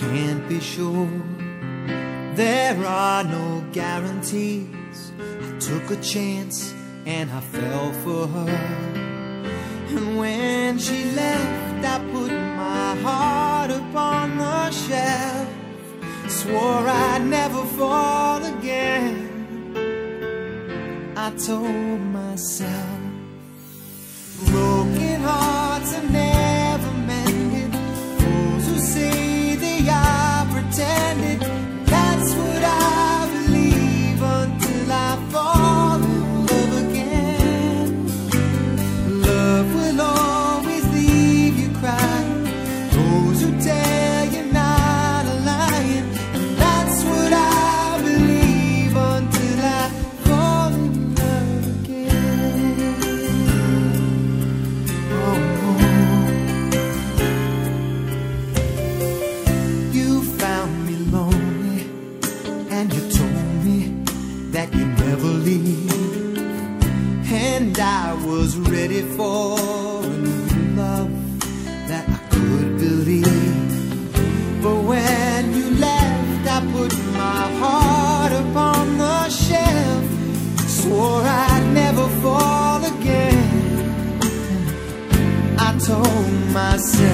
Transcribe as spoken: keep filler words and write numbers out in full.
can't be sure. There are no guarantees. I took a chance and I fell for her. And when she left, I put my heart upon the shelf. Swore I'd never fall again. I told myself, broken hearts are never mended. Those who say they are pretended. That's what I believe until I fall in love again. Love will always leave you crying. Those who tell you not a lying. And that's what I believe until I fall in love again. Oh, you found me lonely and you told me that you'd never leave. And I was ready for a new love that I could believe. But when you left, I put my heart upon the shelf. Swore I'd never fall again. I told myself,